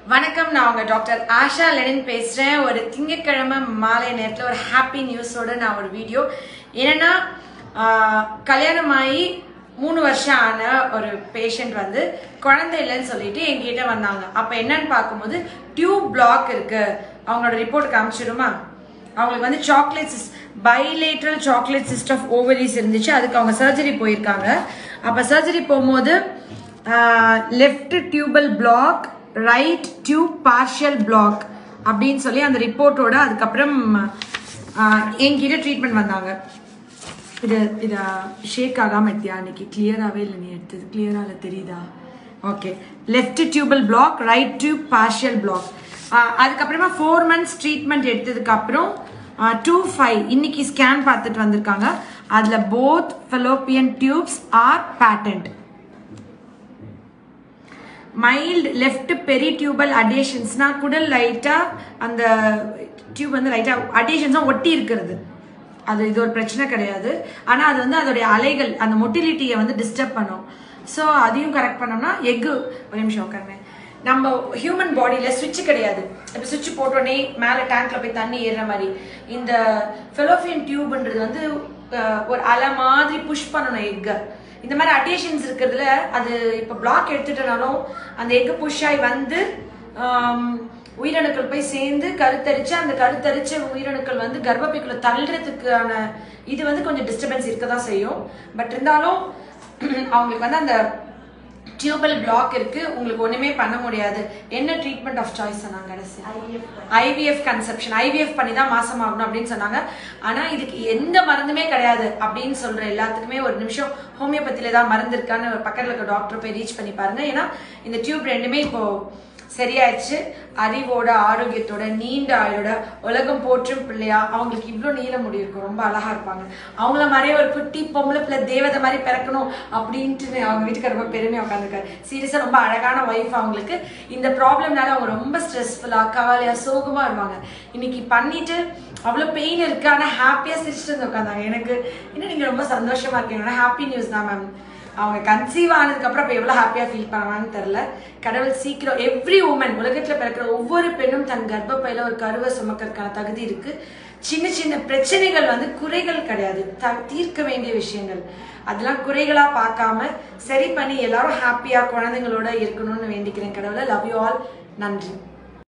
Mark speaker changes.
Speaker 1: வணக்கம், நான் உங்க டாக்டர் ஆஷா லெனின் பேசுறேன். ஒரு திங்கட்கிழமை மாலை நேரத்தில் ஒரு ஹாப்பி நியூஸோட நான் ஒரு வீடியோ. என்னன்னா, கல்யாணமாகி 3 வருஷம் ஆன ஒரு பேஷண்ட் வந்து குழந்தை இல்லைன்னு சொல்லிட்டு என்கிட்ட வந்தாங்க. அப்போ என்னன்னு பார்க்கும்போது டியூப் பிளாக் இருக்கு. அவங்களோட ரிப்போர்ட் காமிச்சிடுமா? அவங்களுக்கு வந்து bilateral chocolate cyst of ovaries இருந்துச்சு. அதுக்கு அவங்க சர்ஜரி போயிருக்காங்க. அப்போ சர்ஜரி போகும்போது left tubal block, right tube partial block அப்படின்னு சொல்லி அந்த ரிப்போர்ட்டோட அதுக்கப்புறம் என்கிட்ட ட்ரீட்மெண்ட் வந்தாங்க. இது ஷேக் ஆகாம எடுத்தியா? அன்னைக்கு கிளியராகவே இல்லை. நீ எடுத்தது கிளியரா இல்லை, தெரியுதா? Okay, left tubal block, right tube partial block. அதுக்கப்புறமா 4 months ட்ரீட்மெண்ட் எடுத்ததுக்கு அப்புறம் 2/5 இன்னைக்கு ஸ்கேன் பார்த்துட்டு வந்திருக்காங்க. அதுல both fallopian tubes are patent. Mild left peritubal அடேஷன்ஸ்னா குடல் லைட்டா அந்த டியூப் வந்து லைட்டா அடேஷன்ஸா ஒட்டி இருக்கிறது. இது ஒரு பிரச்சனை கிடையாது. ஆனா அது வந்து அதோடைய அலைகள் அந்த மொட்டிலிட்டியை வந்து டிஸ்டர்ப் பண்ணும். ஸோ அதையும் கரெக்ட் பண்ணோம்னா எக்கு ஒரு நிமிஷம் உட்காருங்க. நம்ம ஹியூமன் பாடியில சுவிட்ச் கிடையாது. இப்போ சுவிட்ச் போட்டோடனே மேலே டேங்க்ல போய் தண்ணி ஏறுற மாதிரி இந்த ஃபெலோப்பியன் டியூப்ன்றது வந்து ஒரு அலை மாதிரி புஷ் பண்ணணும் எக்கை. இந்த மாதிரி அட்டேஷன்ஸ் இருக்கிறதுல அது இப்போ பிளாக் எடுத்துட்டனாலும் அந்த எக்கு புஷ் ஆகி வந்து உயிரணுக்கள் போய் சேர்ந்து கருத்தரிச்சு அந்த கருத்தரிச்ச உயிரணுக்கள் வந்து கர்ப்பப்பைக்குள்ள தள்ளுறதுக்கான இது வந்து கொஞ்சம் டிஸ்டர்பன்ஸ் இருக்க தான் செய்யும். பட் இருந்தாலும் அவங்களுக்கு வந்து அந்த டியூபல் பிளாக் இருக்கு. உங்களுக்கு ஒண்ணுமே பண்ண முடியாது. என்ன ட்ரீட்மெண்ட் ஆஃப் சாய்ஸ் சொன்னாங்க? IVF conception. ஐவிஎஃப் பண்ணி தான் மாசம் ஆகணும் அப்படின்னு சொன்னாங்க. ஆனா இதுக்கு எந்த மருந்துமே கிடையாது அப்படின்னு சொல்ற எல்லாத்துக்குமே ஒரு நிமிஷம் ஹோமியோபதியில தான் மருந்து இருக்கான்னு பக்கத்துல இருக்க டாக்டர் போய் ரீச் பண்ணி பாருங்க. ஏன்னா இந்த டியூப் ரெண்டுமே இப்போ சரியாயிடுச்சு. அறிவோட ஆரோக்கியத்தோட நீண்ட ஆயோட உலகம் போற்றும் பிள்ளையா அவங்களுக்கு இவ்வளோ நீள முடி இருக்கும். ரொம்ப அழகா இருப்பாங்க. அவங்கள மாதிரியே ஒரு குட்டி பொம்பளை பிள்ளை தேவதை மாதிரி பிறக்கணும் அப்படின்ட்டு அவங்க வீட்டுக்கு ரொம்ப பெருமையாக உட்காந்துருக்காரு. சீரியஸா ரொம்ப அழகான ஒய்ஃப். அவங்களுக்கு இந்த ப்ராப்ளம்னால அவங்க ரொம்ப ஸ்ட்ரெஸ்ஃபுல்லா கவலையா சோகமா இருப்பாங்க. இன்னைக்கு பண்ணிட்டு அவ்வளோ பெயின் இருக்கு, ஆனால் ஹாப்பியா சிரிச்சுட்டு வந்து உட்காந்தாங்க. எனக்கு இன்னும் நீங்க ரொம்ப சந்தோஷமா இருக்கீங்க. ஹாப்பி நியூஸ் தான் மேம். அவங்க கன்சீவ் ஆனதுக்கு அப்புறம் இப்போ எவ்வளோ ஹாப்பியா ஃபீல் பண்ணுவாங்கன்னு தெரியல. கடவுள் சீக்கிரம் எவ்ரி உமன் உலகத்துல பிறக்கிற ஒவ்வொரு பெண்ணும் தன் கர்ப்பப்பையில ஒரு கருவை சுமக்கிறதுக்கான தகுதி இருக்கு. சின்ன சின்ன பிரச்சனைகள் வந்து குறைகள் கிடையாது, தீர்க்க வேண்டிய விஷயங்கள். அதெல்லாம் குறைகளா பார்க்காம சரி பண்ணி எல்லாரும் ஹாப்பியா குழந்தைங்களோட இருக்கணும்னு வேண்டிக்கிறேன் கடவுளை. Love you all. நன்றி.